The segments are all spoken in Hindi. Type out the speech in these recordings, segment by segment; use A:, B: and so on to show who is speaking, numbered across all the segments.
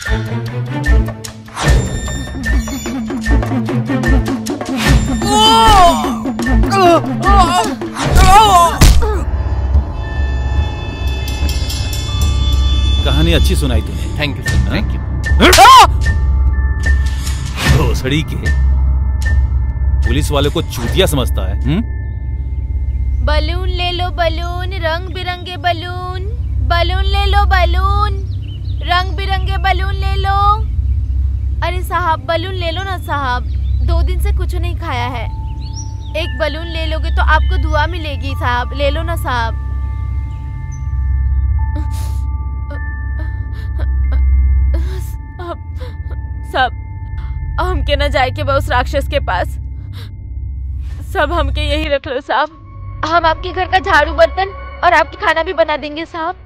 A: कहानी अच्छी सुनाई तूने।
B: Thank you sir, thank you.
A: घोसड़ी के पुलिस वाले को चूतिया समझता है।
C: बलून ले लो बलून, रंग बिरंगे बलून। बलून ले लो बलून, रंग बिरंगे बलून ले लो। अरे साहब बलून ले लो ना साहब, 2 दिन से कुछ नहीं खाया है। एक बलून ले लोगे तो आपको दुआ मिलेगी साहब, ले लो ना साहब। सब हमके न जाए के उस राक्षस के पास, सब हमके यही रख लो साहब। हम आपके घर का झाड़ू बर्तन और आपकी खाना भी बना देंगे साहब।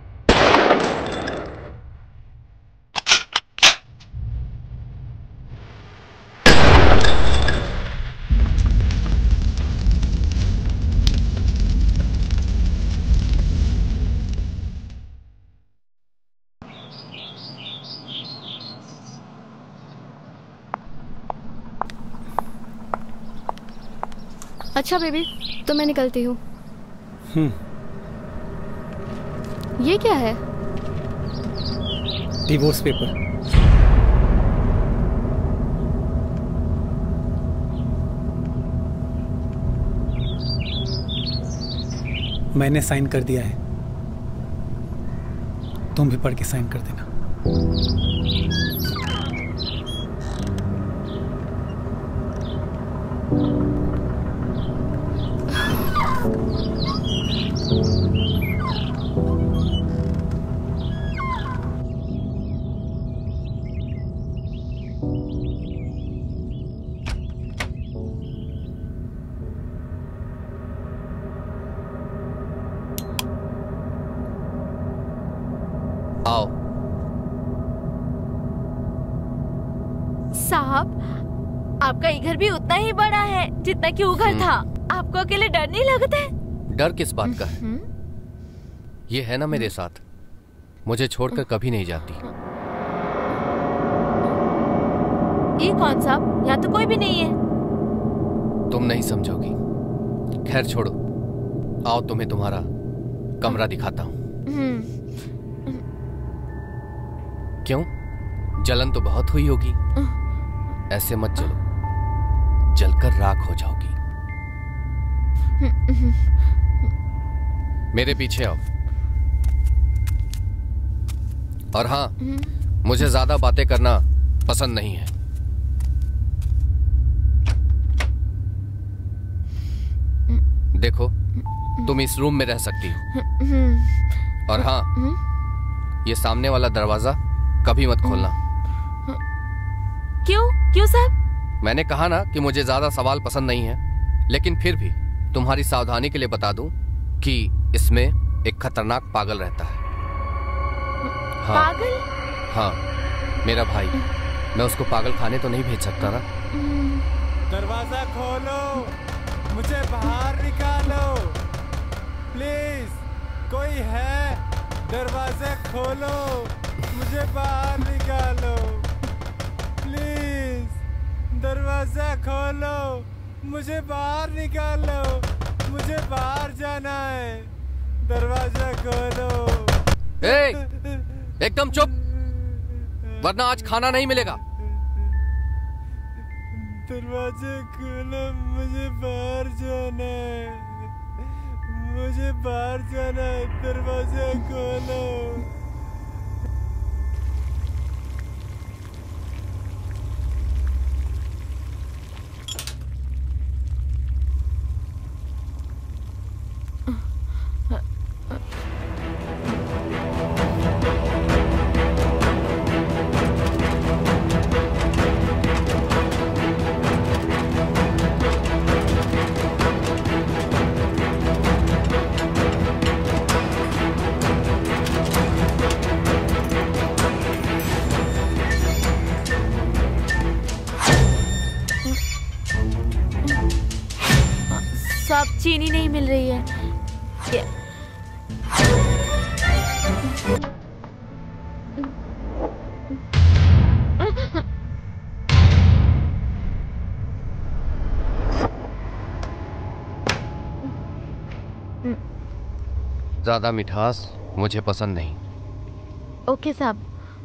D: अच्छा बेबी, तो मैं निकलती हूँ। ये क्या है?
E: Divorce paper. मैंने साइन कर दिया है, तुम भी पढ़ के साइन कर देना।
B: आओ।
C: साहब आपका ये घर भी उतना ही बड़ा है जितना कि वो घर था। आपको अकेले डर नहीं लगता है?
B: डर किस बात का है? ये है ना मेरे साथ, मुझे छोड़कर कभी नहीं जाती।
C: ये कौन साहब? यहाँ तो कोई भी नहीं है।
B: तुम नहीं समझोगी। खैर छोड़ो, आओ तुम्हें तुम्हारा कमरा दिखाता हूँ। क्यों, जलन तो बहुत हुई होगी। ऐसे मत चलो, जलकर राख हो जाओगी। मेरे पीछे आओ। और हाँ, मुझे ज्यादा बातें करना पसंद नहीं है। देखो, तुम इस रूम में रह सकती हो। और हाँ, ये सामने वाला दरवाजा कभी मत खोलना।
C: क्यों? क्यों साहब?
B: मैंने कहा ना कि मुझे ज्यादा सवाल पसंद नहीं है, लेकिन फिर भी तुम्हारी सावधानी के लिए बता दूं कि इसमें एक खतरनाक पागल रहता है। हाँ,
C: पागल?
B: हाँ, मेरा भाई। मैं उसको पागल खाने तो नहीं भेज सकता ना।
F: दरवाजा खोलो, मुझे बाहर निकालो प्लीज। कोई है? दरवाजा खोलो, मुझे बाहर निकालो प्लीज। दरवाजा खोलो, मुझे बाहर निकालो, मुझे बाहर जाना है। दरवाजा खोलो।
B: एकदम चुप, वरना आज खाना नहीं मिलेगा।
F: दरवाजा खोलो, मुझे बाहर जाना है। मुझे बाहर जाना है। दरवाजा खोलो।
C: साहब चीनी नहीं मिल रही है।
B: ज्यादा मिठास मुझे पसंद नहीं।
C: ओके साहब।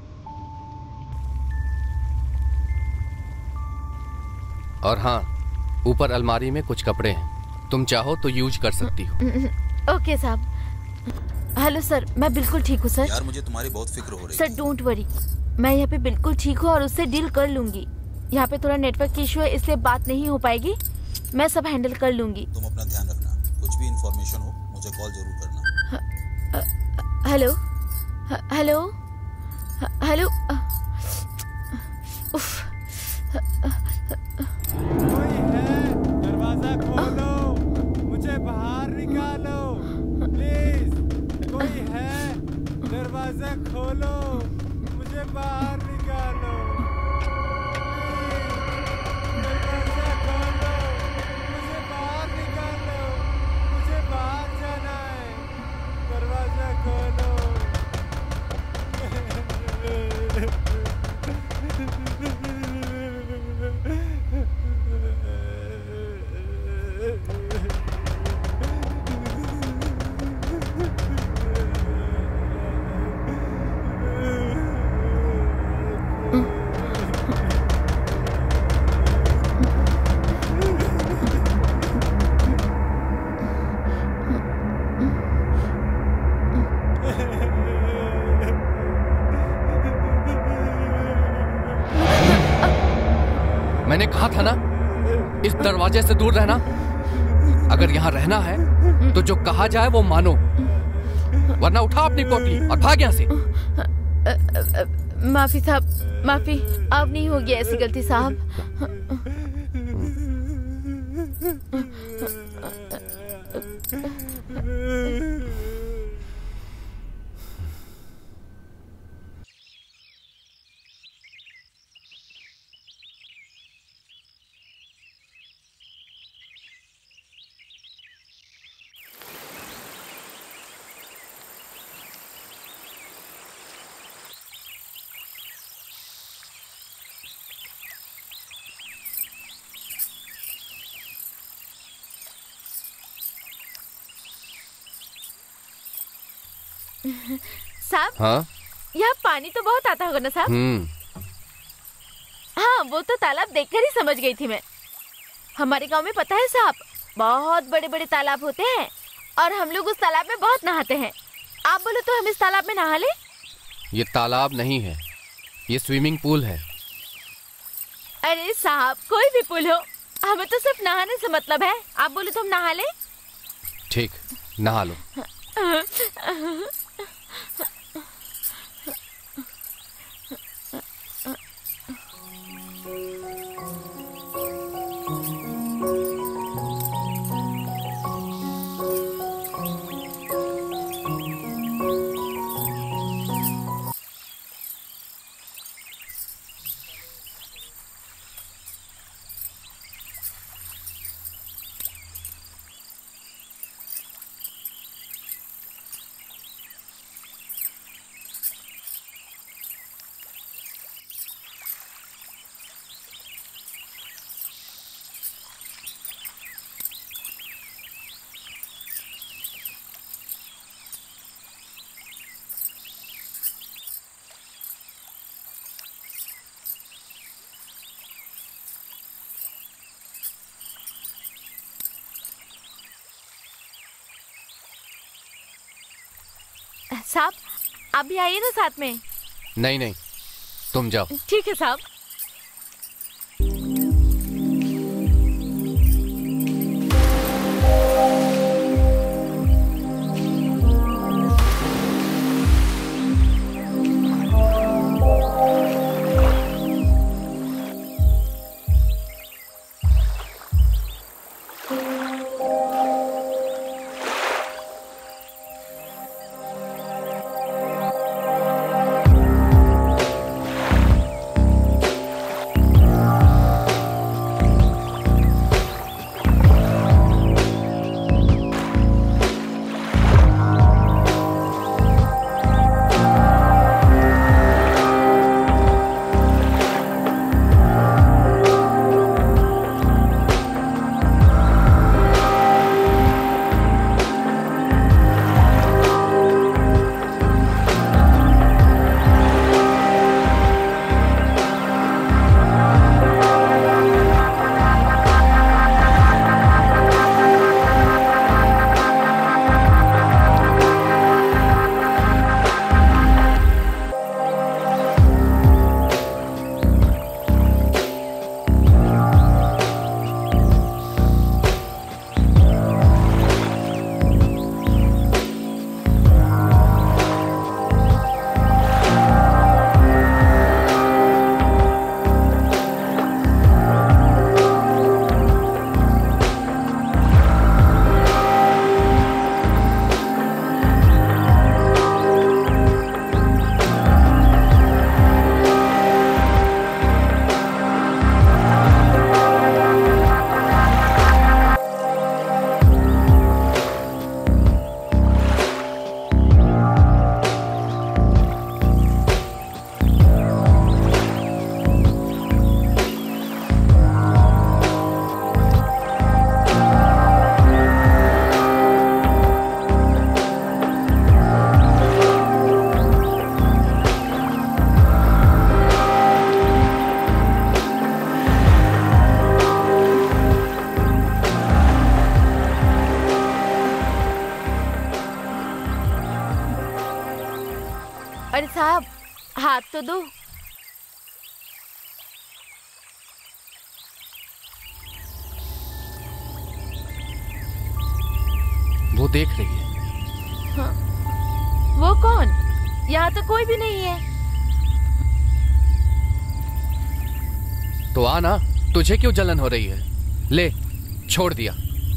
B: और हाँ, ऊपर अलमारी में कुछ कपड़े हैं, तुम चाहो तो यूज कर सकती हो।
C: ओके साहब। हेलो सर, मैं बिल्कुल ठीक हूँ सर।
G: यार मुझे तुम्हारी बहुत फिक्र हो रही है।
C: सर डोंट वरी, मैं यहाँ पे बिल्कुल ठीक हूँ और उससे डील कर लूंगी। यहाँ पे थोड़ा नेटवर्क इशू है इसलिए बात नहीं हो पाएगी, मैं सब हैंडल कर लूंगी।
G: तुम अपना ध्यान रखना, कुछ भी इंफॉर्मेशन हो मुझे कॉल जरूर करना।
C: Hello hello hello. उफ।
F: कोई है? दरवाजा खोलो, मुझे बाहर निकालो प्लीज। कोई है? दरवाजा खोलो, मुझे बाहर निकालो प्लीज। दरवाजा खोलो, मुझे बाहर निकालो, मुझे बाहर जाना है। दरवाजा खोलो।
B: मैंने कहा था ना, इस दरवाजे से दूर रहना। अगर यहाँ रहना है तो जो कहा जाए वो मानो, वरना उठा अपनी पोटली और भाग यहाँ से।
C: माफी साहब, माफी। अब नहीं होगी ऐसी गलती साहब। साहब,
B: हाँ?
C: यहाँ पानी तो बहुत आता होगा ना साहब? हाँ, वो तो तालाब देखकर ही समझ गई थी मैं। हमारे गांव में पता है साहब, बहुत बड़े बड़े तालाब होते हैं और हम लोग उस तालाब में बहुत नहाते हैं। आप बोलो तो हम इस तालाब में नहा ले?
B: ये तालाब नहीं है, ये स्विमिंग पूल है।
C: अरे साहब, कोई भी पूल हो, हमें तो सिर्फ नहाने से मतलब है। आप बोलो तो हम नहा ले?
B: ठीक, नहा लो।
C: साहब, आप भी आइए ना साथ में।
B: नहीं नहीं, तुम जाओ।
C: ठीक है साहब। हाथ तो दो।
B: वो देख रही है।
C: हाँ। वो कौन? यहाँ तो कोई भी नहीं है।
B: तो आना, तुझे क्यों जलन हो रही है? ले, छोड़ दिया।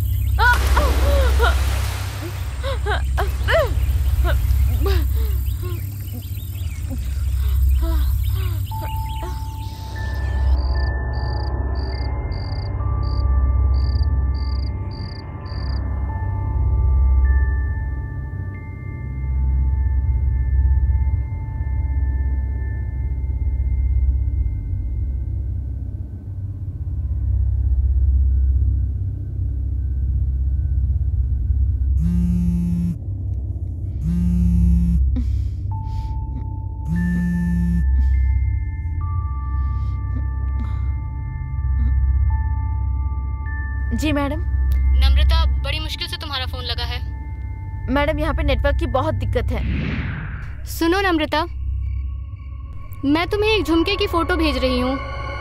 C: जी मैडम।
D: नम्रता, बड़ी मुश्किल से तुम्हारा फोन लगा है।
C: मैडम यहाँ पे नेटवर्क की बहुत दिक्कत है।
D: सुनो नम्रता, मैं तुम्हें एक झुमके की फोटो भेज रही हूँ।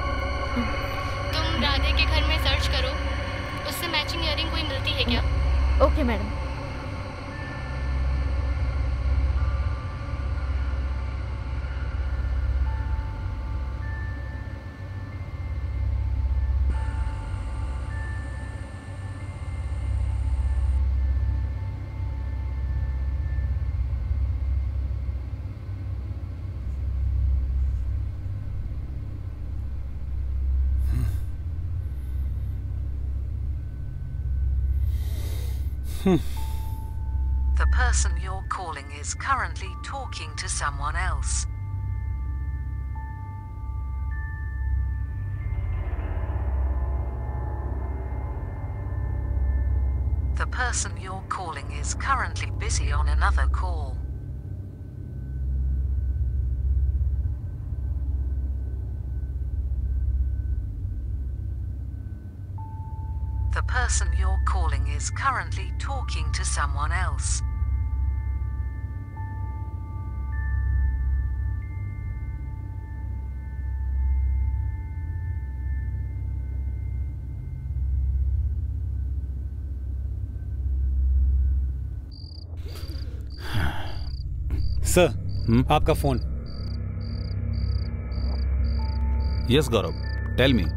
D: तुम राधे के घर में सर्च करो, उससे मैचिंग ईयरिंग कोई मिलती है क्या?
C: Okay madam.
H: The person you're calling is currently talking to someone else. The person you're calling is currently busy on another call. The person you're calling is currently talking to someone else.
E: सर, आपका फोन।
A: Yes Gaurav, tell me.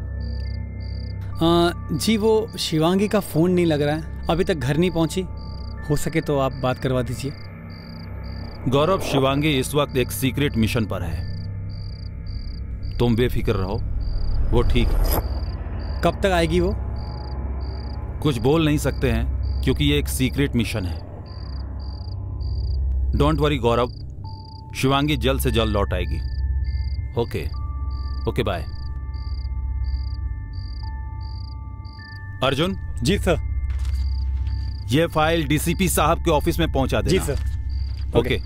E: जी वो शिवांगी का फ़ोन नहीं लग रहा है, अभी तक घर नहीं पहुंची। हो सके तो आप बात करवा दीजिए।
A: गौरव, शिवांगी इस वक्त एक सीक्रेट मिशन पर है। तुम बेफिक्र रहो, वो ठीक है।
E: कब तक आएगी वो?
A: कुछ बोल नहीं सकते हैं क्योंकि ये एक सीक्रेट मिशन है। डोंट वरी गौरव, शिवांगी जल्द से जल्द लौट आएगी। Okay okay, bye. अर्जुन।
E: जी सर।
A: ये फाइल डीसीपी साहब के ऑफिस में पहुंचा देना।
E: जी सर।
A: ओके।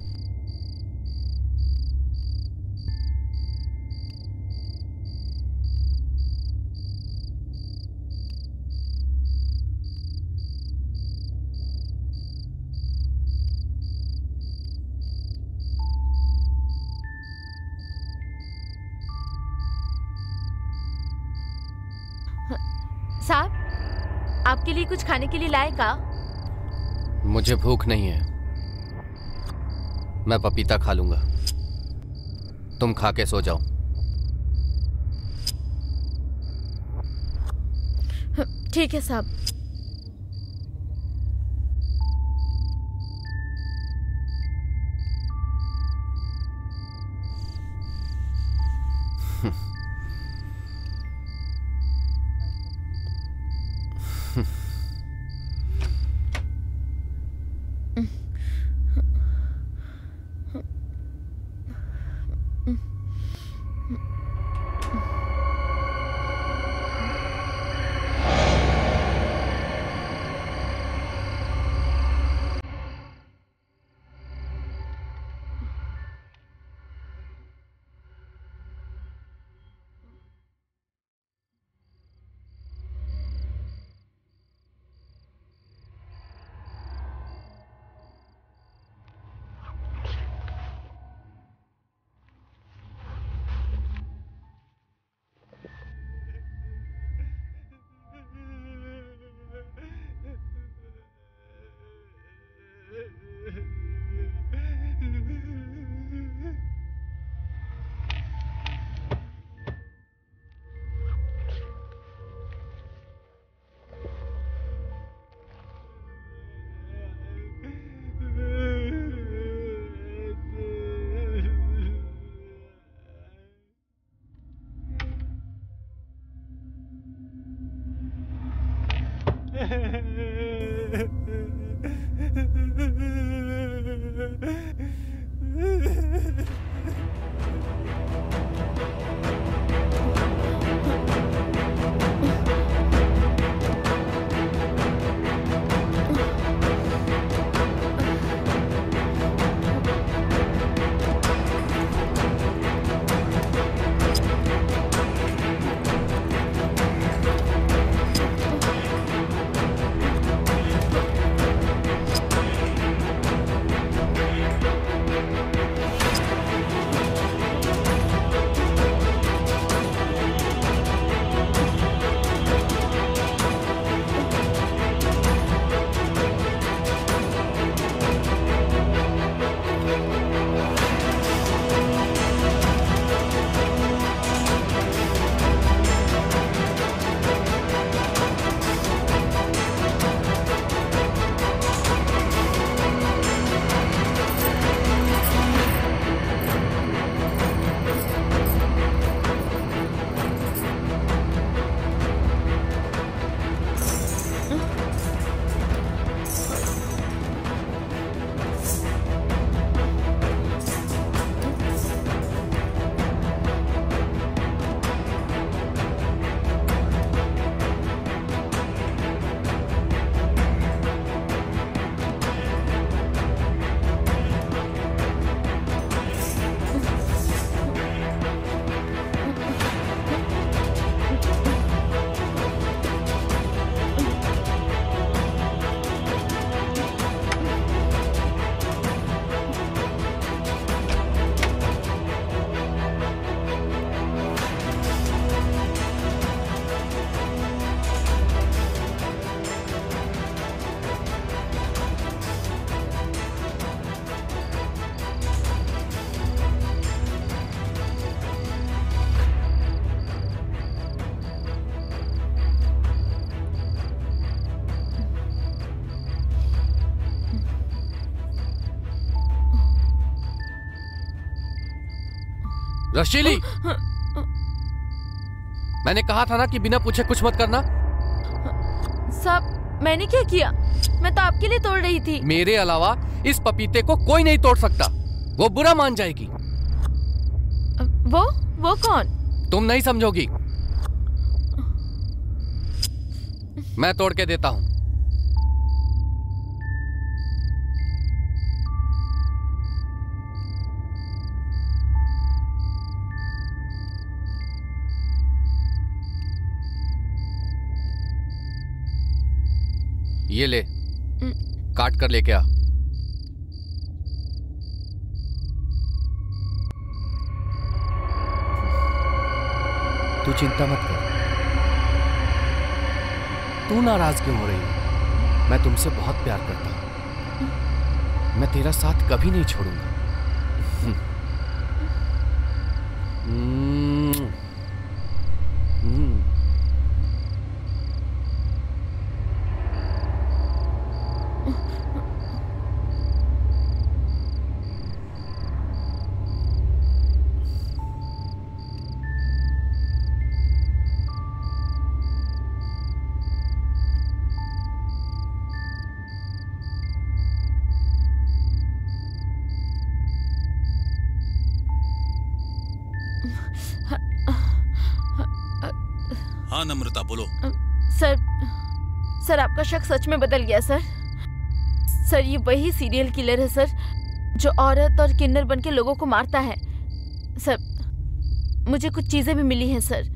C: साहब, आपके लिए कुछ खाने के लिए लाए का?
B: मुझे भूख नहीं है, मैं पपीता खा लूंगा। तुम खा के सो जाओ।
C: ठीक है साहब।
B: रशीली, मैंने कहा था ना कि बिना पूछे कुछ मत करना।
C: साहब मैंने क्या किया? मैं तो आपके लिए तोड़ रही थी।
B: मेरे अलावा इस पपीते को कोई नहीं तोड़ सकता, वो बुरा मान जाएगी।
C: वो कौन?
B: तुम नहीं समझोगी, मैं तोड़ के देता हूं। ये ले, काट कर लेके आ। तू चिंता मत कर। तू नाराज क्यों हो रही है? मैं तुमसे बहुत प्यार करता हूं। मैं तेरा साथ कभी नहीं छोड़ूंगा।
A: हाँ नम्रता बोलो।
C: सर आपका शक सच में बदल गया सर। सर ये वही सीरियल किलर है सर, जो औरत और किन्नर बन के लोगों को मारता है। सर मुझे कुछ चीजें भी मिली हैं सर।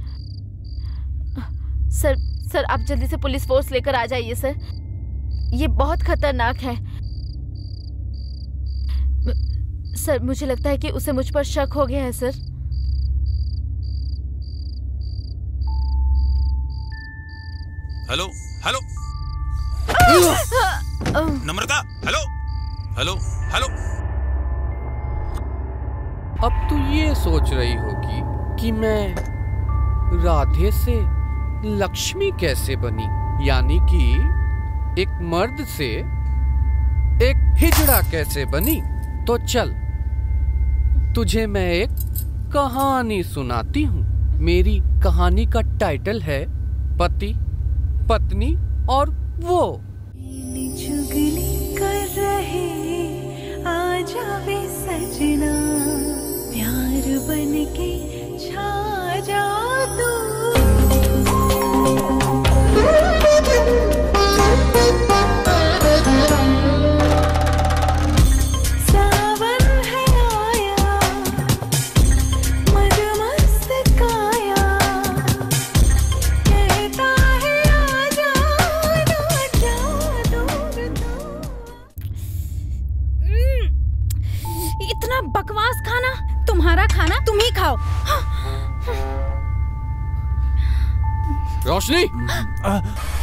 C: सर आप जल्दी से पुलिस फोर्स लेकर आ जाइए सर, ये बहुत खतरनाक है। सर मुझे लगता है कि उसे मुझ पर शक हो गया है sir.
A: Hello hello Namrata, hello hello hello.
B: अब तू ये सोच रही होगी कि मैं राधे से लक्ष्मी कैसे बनी, यानी कि एक मर्द से एक हिजड़ा कैसे बनी। तो चल तुझे मैं एक कहानी सुनाती हूँ। मेरी कहानी का टाइटल है पति, पत्नी और वो।
I: चुगली कर रहे आ जावे सजना, प्यार बन के छा जा तू। सावन है आया, मदमस्त काया, कहता है आजा ना जा दूर तू।
J: इतना बकवास खाना, तुम्हारा खाना तुम ही खाओ।
B: रोशनी